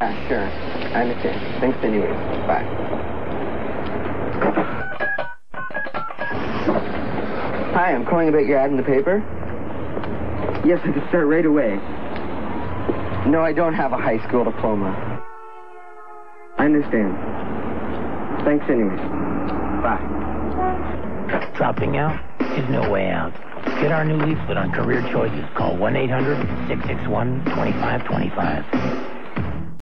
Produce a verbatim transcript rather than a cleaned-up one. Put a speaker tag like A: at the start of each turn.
A: Yeah, sure. I understand. Thanks anyways. Bye. Hi, I'm calling about your ad in the paper. Yes, I can start right away. No, I don't have a high school diploma. I understand. Thanks anyways. Bye.
B: Dropping out is no way out. Get our new leaflet on career choices. Call one eight hundred, six six one, two five two five.